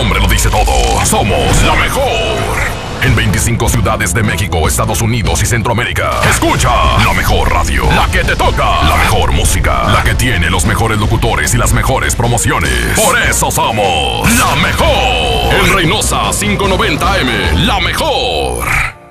nombre lo dice todo. Somos la mejor. En 25 ciudades de México, Estados Unidos y Centroamérica. Escucha la mejor radio, la que te toca, la mejor música, la que tiene los mejores locutores y las mejores promociones. Por eso somos la mejor. En Reynosa 590M, la mejor.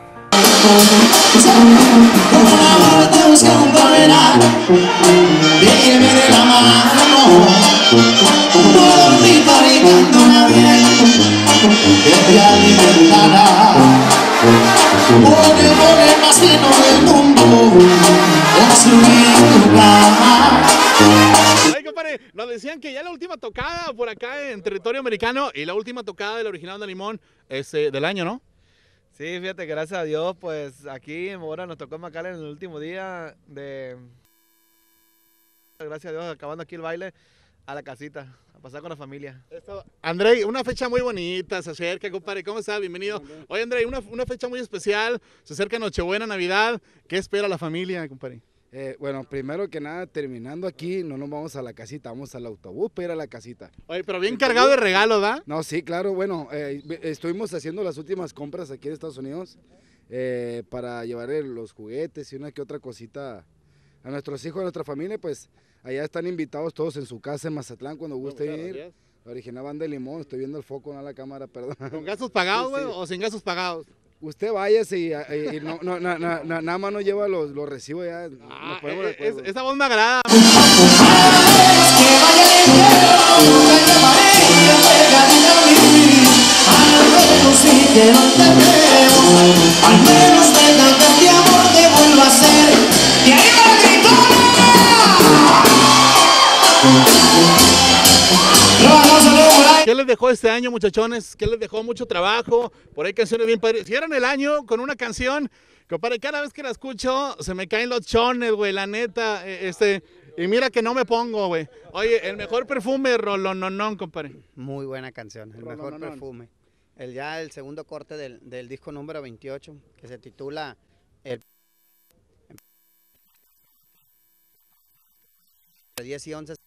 Ay, compadre, nos decían que ya la última tocada por acá en territorio americano y la última tocada del original de Limón del año, ¿no? Sí, fíjate, gracias a Dios, pues aquí en Mora nos tocó en McAllen en el último día de... Gracias a Dios, acabando aquí el baile a la casita, a pasar con la familia. Andrei, una fecha muy bonita, se acerca, compadre, ¿cómo estás? Bienvenido. Oye, Andrei, una fecha muy especial, se acerca Nochebuena, Navidad, ¿qué espera la familia, compadre? Bueno, primero que nada, terminando aquí, no nos vamos a la casita, vamos al autobús para ir a la casita. Oye, pero bien cargado de regalos, ¿da? No, sí, claro, bueno, estuvimos haciendo las últimas compras aquí en Estados Unidos para llevar los juguetes y una que otra cosita a nuestros hijos, a nuestra familia, pues allá están invitados todos en su casa en Mazatlán cuando guste ir. La original Banda de Limón, estoy viendo el foco, no la cámara, perdón. ¿Con gastos pagados, güey, Sí. O sin gastos pagados? Usted váyase y nada más no lleva los recibos ya. Nos ponemos de acuerdo. Esa voz me agrada. ¿Qué les dejó este año, muchachones? ¿Qué les dejó? Mucho trabajo, por ahí canciones bien padres. Cierran el año con una canción, compadre, cada vez que la escucho se me caen los chones, güey, la neta, y mira que no me pongo, güey. Oye, el mejor perfume, Rolononón, compadre. Muy buena canción, el mejor perfume. El segundo corte del disco número 28, que se titula El 10 y 11.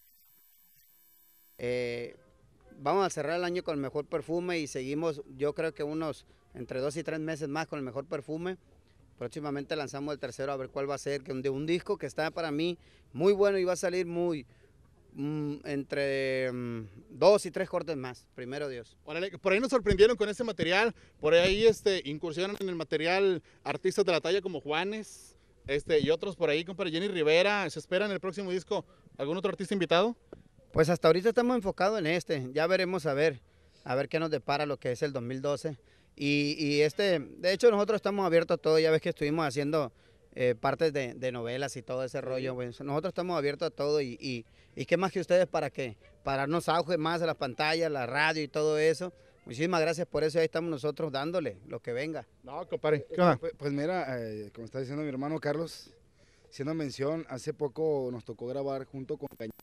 Vamos a cerrar el año con el mejor perfume y seguimos, yo creo que entre 2 y 3 meses más con el mejor perfume. Próximamente lanzamos el tercero a ver cuál va a ser, de un disco que está para mí muy bueno y va a salir entre 2 y 3 cortes más, primero Dios. Órale, por ahí nos sorprendieron con este material, por ahí incursionan en el material artistas de la talla como Juanes, y otros por ahí, compadre, Jenny Rivera. ¿Se espera en el próximo disco algún otro artista invitado? Pues hasta ahorita estamos enfocados en ya veremos a ver qué nos depara lo que es el 2012. De hecho nosotros estamos abiertos a todo, ya ves que estuvimos haciendo partes de novelas y todo ese rollo, pues, nosotros estamos abiertos a todo y qué más que ustedes para darnos auge más a las pantallas, la radio y todo eso. Muchísimas gracias por eso, ahí estamos nosotros dándole lo que venga. No, compadre. Pues mira, como está diciendo mi hermano Carlos, haciendo mención, hace poco nos tocó grabar junto con Cañón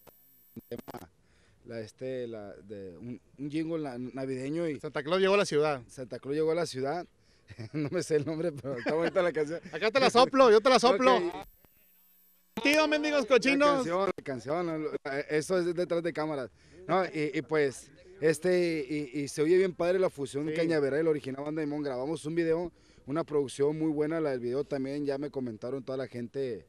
un jingle navideño y Santa Claus llegó a la ciudad. Santa Claus llegó a la ciudad. No me sé el nombre, pero está bonita la canción. Acá te la soplo, yo te la soplo. Okay. Tío, mendigos cochinos. La canción, eso es detrás de cámaras. No, pues, y se oye bien padre la fusión Cañaveral y la original Banda de Limón. Grabamos un video, una producción muy buena, la del video también, ya me comentaron toda la gente.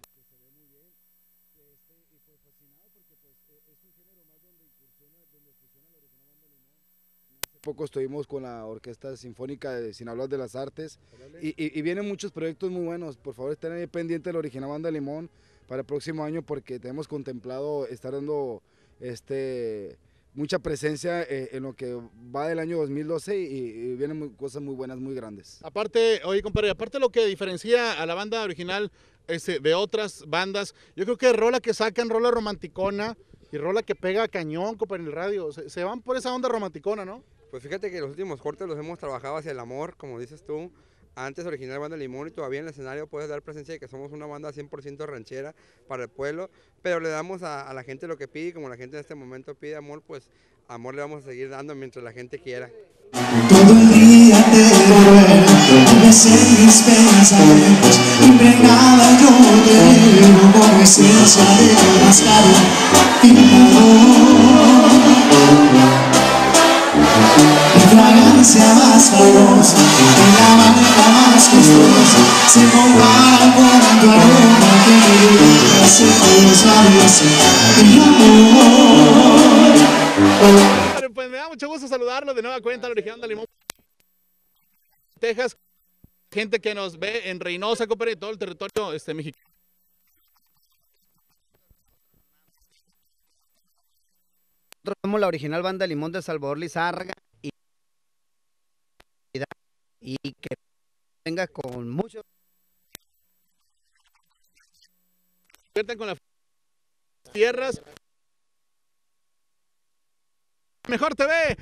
Poco estuvimos con la Orquesta Sinfónica de Sinaloa de las Artes y vienen muchos proyectos muy buenos. Por favor, estén ahí pendientes de la original Banda de Limón para el próximo año porque tenemos contemplado estar dando mucha presencia en lo que va del año 2012 y vienen cosas muy buenas, muy grandes. Aparte, oye compadre, aparte lo que diferencia a la banda original de otras bandas, yo creo que rola que sacan, rola romanticona y rola que pega cañón, compadre, en el radio, se van por esa onda romanticona, ¿no? Pues fíjate que los últimos cortes los hemos trabajado hacia el amor, como dices tú. Antes original Banda de Limón y todavía en el escenario puedes dar presencia de que somos una banda 100% ranchera para el pueblo, pero le damos a la gente lo que pide y como la gente en este momento pide amor, pues amor le vamos a seguir dando mientras la gente quiera. Todo el día te recuerdo, ves en mis pensamientos, impregnada yo te llevo con esencia de mascarón y amor. fragancia más famosa, en la marca más costosa, se compara con tu aroma que me hace tus labios el amor. Bueno, pues me da mucho gusto saludarlo de nueva cuenta, la original de Limón, Texas. Gente que nos ve en Reynosa, compadre, y todo el territorio mexicano. Nosotros somos la original banda Limón de Salvador Lizárraga y que venga con mucho. Con las tierras. Mejor TV.